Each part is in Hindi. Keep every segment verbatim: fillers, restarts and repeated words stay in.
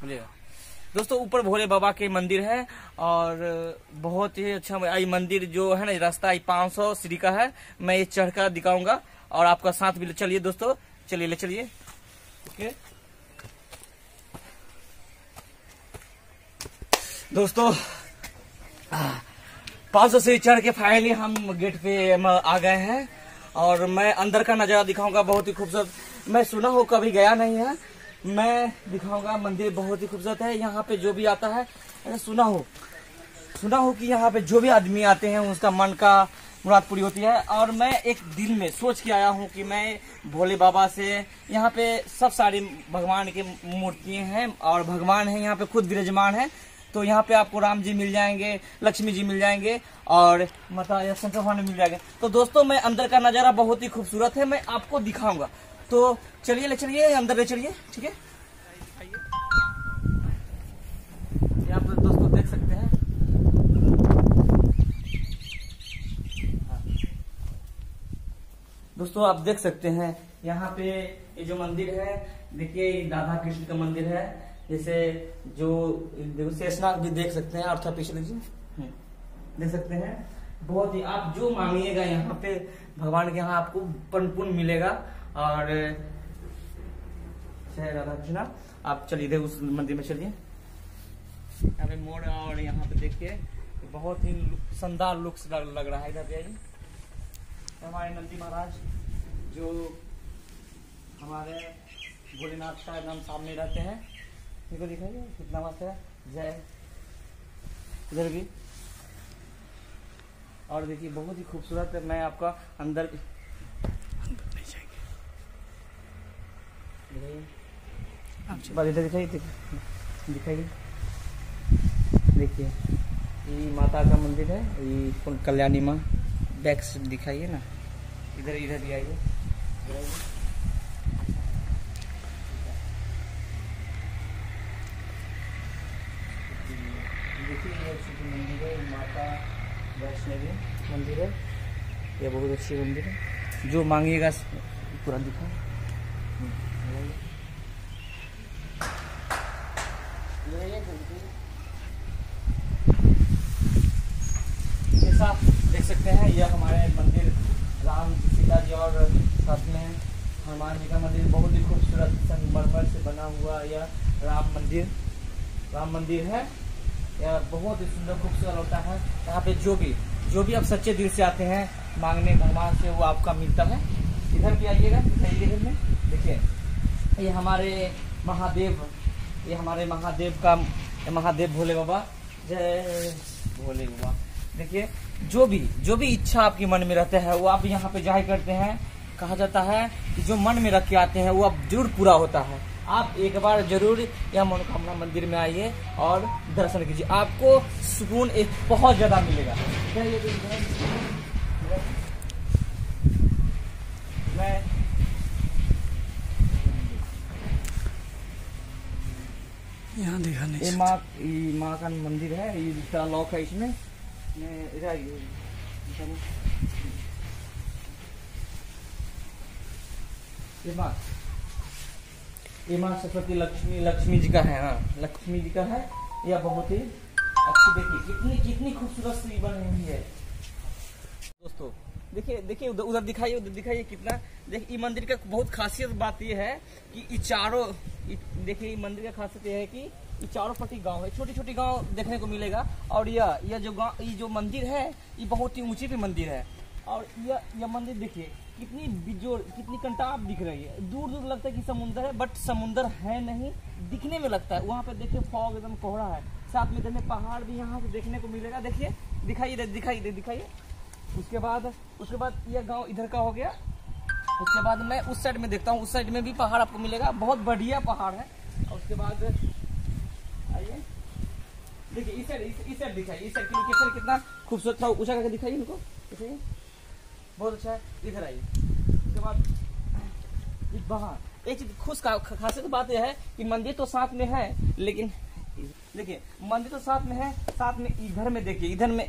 बोलिएगा दोस्तों। ऊपर भोले बाबा के मंदिर है और बहुत ही अच्छा ये मंदिर जो है ना, रास्ता पाँच सौ सीढ़ी का है। मैं ये चढ़ कर दिखाऊंगा और आपका साथ भी ले चलिए दोस्तों, चलिए ले चलिए। ओके दोस्तों, पाँच सौ सीढ़ी चढ़ के फाइनली हम गेट पे आ गए हैं और मैं अंदर का नजारा दिखाऊंगा, बहुत ही खूबसूरत। मैं सुना हूँ, कभी गया नहीं है, मैं दिखाऊंगा। मंदिर बहुत ही खूबसूरत है। यहाँ पे जो भी आता है, सुना हो सुना हो कि यहाँ पे जो भी आदमी आते हैं उसका मन का मुराद पूरी होती है। और मैं एक दिन में सोच के आया हूँ कि मैं भोले बाबा से, यहाँ पे सब सारे भगवान की मूर्तियाँ हैं और भगवान है यहाँ पे खुद विराजमान है। तो यहाँ पे आपको राम जी मिल जाएंगे, लक्ष्मी जी मिल जाएंगे और माता या शंकर भगवान मिल जाएंगे। तो दोस्तों मैं अंदर का नजारा बहुत ही खूबसूरत है, मैं आपको दिखाऊंगा। तो चलिए ले चलिए, अंदर ले चलिए, ठीक है। यहाँ पर दोस्तों देख सकते हैं, दोस्तों आप देख सकते हैं यहाँ पे ये जो मंदिर है, देखिए राधा कृष्ण का मंदिर है। जैसे जो देखो शेषनाग भी देख सकते हैं, और था पीछे लीजिए, देख सकते हैं। बहुत ही आप जो मांगिएगा यहाँ पे भगवान के यहाँ आपको पुण्य मिलेगा। और जय राधा कृष्णा। आप चलिए उस मंदिर में चलिए, यहाँ पे मोड़ और यहाँ पे देखिए बहुत ही शानदार लुक लग रहा है। इधर पे आइए, हमारे नंदी महाराज जो हमारे भोलेनाथ का नाम सामने रहते हैं, देखो दिखाइए कितना मस्त है। जय, इधर भी, और देखिए बहुत ही खूबसूरत है। मैं आपका अंदर नहीं जाएंगे, इधर दिखाइए दिखाइए देखिए ये माता का मंदिर है, ये कल्याणी माँ। बैक से दिखाइए ना, इधर इधर भी आइए। देखिए ये अच्छी मंदिर है, माता वैष्णवी मंदिर है, ये बहुत अच्छी मंदिर है। जो मांगिएगा पूरा दिखा। ऐसा देख सकते हैं, यह हमारे मंदिर राम जी, सीता जी और साथ में हनुमान जी का मंदिर, बहुत ही खूबसूरत संगमरमर से बना हुआ यह राम मंदिर राम मंदिर है। यह बहुत ही सुंदर खूबसूरत होता है। यहाँ पे जो भी जो भी आप सच्चे दिल से आते हैं मांगने भगवान से, वो आपका मिलता है। इधर भी आइएगा, इधर में देखिए ये हमारे महादेव, ये हमारे महादेव का महादेव भोले बाबा। जय भोले बाबा। देखिए जो भी जो भी इच्छा आपके मन में रहता है वो आप यहाँ पे जाहिर करते हैं। कहा जाता है कि जो मन में रख के आते हैं वो अब जरूर पूरा होता है। आप एक बार जरूर यह मनोकामना मंदिर में आइए और दर्शन कीजिए, आपको सुकून एक बहुत ज्यादा मिलेगा। मैं यहाँ देखा नहीं, ये माँ माँ का मंदिर है, ये लॉक है इसमें। इधर ये माँ ये माँ सरस्वती लक्ष्मी लक्ष्मी जी का है। हाँ लक्ष्मी जी का है। यह बहुत ही अच्छी, देखिए कितनी कितनी खूबसूरत सी बनी हुई है दोस्तों। देखिए देखिए उधर उधर दिखाइए, उधर दिखाइए कितना। देखिए ये मंदिर का बहुत खासियत बात यह है कि ये चारों, देखिए मंदिर का खासियत यह है कि ये चारों पट्टी गांव है, छोटी छोटी गांव देखने को मिलेगा। और यह यह जो गांव, ये जो मंदिर है ये बहुत ही ऊंची पे मंदिर है। और यह यह मंदिर देखिए कितनी बिजोड़, कितनी कंटाप दिख रही है। दूर दूर लगता है कि समुंदर है, बट समुंदर है नहीं, दिखने में लगता है। वहाँ पे देखिए फॉग एकदम कोहरा है, साथ में इधर पहाड़ भी यहाँ से देखने को मिलेगा। देखिए दिखाइए दिखाइए दिखाइए। उसके बाद उसके बाद यह गाँव इधर का हो गया। उसके बाद मैं उस साइड में देखता हूँ, उस साइड में भी पहाड़ आपको मिलेगा, बहुत बढ़िया पहाड़ है। और उसके बाद आइए देखिए इस साइड इस साइड दिखाइए, इस साइड की लोकेशन कितना खूबसूरत था, ऊंचा करके दिखाइए इनको, दिखाइए बहुत अच्छा है। इधर आइए। उसके बाद बाहर एक चीज खुश खासियत बात यह है कि मंदिर तो साथ में है, लेकिन देखिए मंदिर तो साथ में है, साथ में इधर में देखिए, इधर में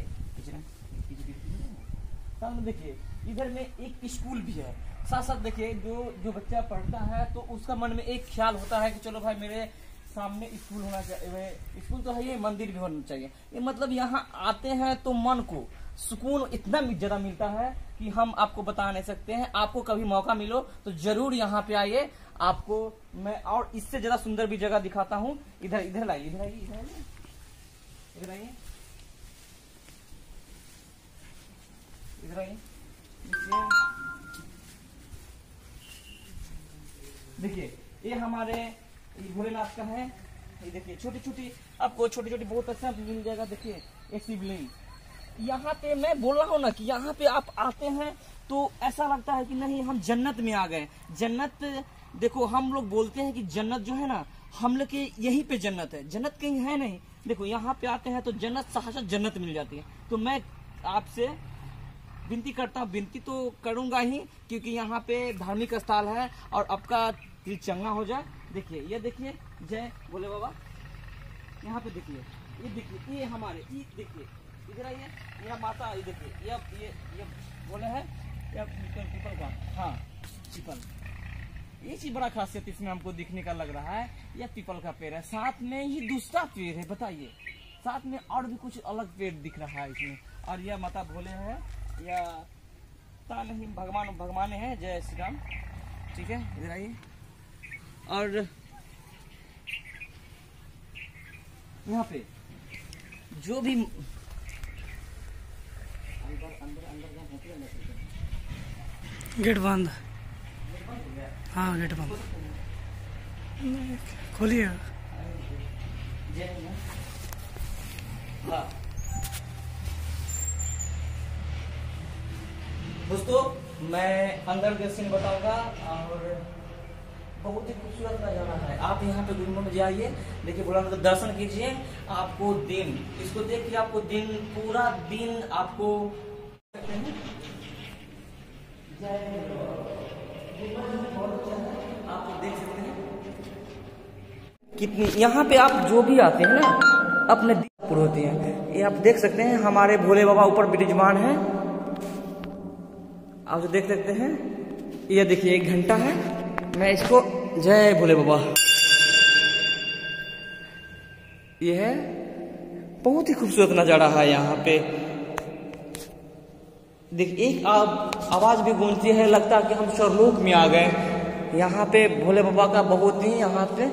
साथ में देखिए इधर में एक स्कूल भी है। साथ साथ देखिए जो जो बच्चा पढ़ता है तो उसका मन में एक ख्याल होता है कि चलो भाई मेरे सामने स्कूल होना चाहिए, स्कूल तो है ये, मंदिर भी होना चाहिए। ये मतलब यहाँ आते हैं तो मन को सुकून इतना ज्यादा मिलता है कि हम आपको बता नहीं सकते हैं। आपको कभी मौका मिलो तो जरूर यहाँ पे आइए। आपको मैं और इससे ज्यादा सुंदर भी जगह दिखाता हूँ। इधर इधर लाइए, इधर आइए, इधर आइए, इधर आइए, इधर आइए। देखिए ये हमारे ये भोलेनाथ का है। ये देखिए छोटी छोटी, आपको छोटी छोटी बहुत अच्छा मिल जाएगा। देखिए ये शिवलिंग, यहाँ पे मैं बोल रहा हूँ ना कि यहाँ पे आप आते हैं तो ऐसा लगता है कि नहीं हम जन्नत में आ गए। जन्नत देखो, हम लोग बोलते हैं कि जन्नत जो है ना, हम लोग के यहीं पे जन्नत है, जन्नत कहीं है नहीं। देखो यहाँ पे आते हैं तो जन्नत साक्षात जन्नत मिल जाती है। तो मैं आपसे विनती करता हूँ, विनती तो करूंगा ही, क्योंकि यहाँ पे धार्मिक स्थल है और आपका दिल चंगा हो जाए। देखिए ये देखिए, जय भोले बाबा। यहाँ पे देखिए, ये देखिए, ये हमारे, ये देखिए, इधर आइए, यह माता, ये देखिए, ये ये ये बोले है पीपल का, हाँ पीपल। ये चीज बड़ा खासियत इसमें हमको दिखने का लग रहा है। यह पीपल का पेड़ है, साथ में ही दूसरा पेड़ है। बताइए, साथ में और भी कुछ अलग पेड़ दिख रहा है इसमें। और यह माता भोले है, या पता नहीं, भगवान भगवान है। जय श्री राम। ठीक है, इधर आइए। और यहाँ पे जो भी अंदर अंदर अंदर गेट बंद, हाँ गेट बंद, खोलिए। हाँ दोस्तों, मैं अंदर के सीन बताऊंगा और बहुत ही खूबसूरत नजारा है। आप यहाँ पे गुरुकुल में जाइए, देखिए भोलेनाथ का दर्शन कीजिए। आपको दिन, इसको देख के आपको दिन, पूरा दिन आपको आप देख सकते हैं कितनी। यहाँ पे आप जो भी आते हैं ना, अपने दिन पूरे होते हैं। ये आप देख सकते हैं, हमारे भोले बाबा ऊपर विराजमान है, आप जो देख सकते हैं। ये देखिए एक घंटा है, मैं इसको, जय भोले बाबा। ये है, बहुत ही खूबसूरत नजारा है यहाँ पे। देखिए एक आवाज भी गूंजती है, लगता है कि हम स्वर्गलोक में आ गए। यहाँ पे भोले बाबा का बहुत ही, यहाँ पे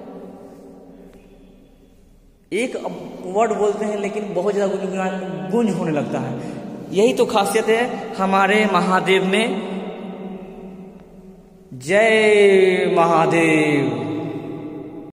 एक वर्ड बोलते हैं लेकिन बहुत ज्यादा गूंज होने लगता है। यही तो खासियत है हमारे महादेव में। जय महादेव।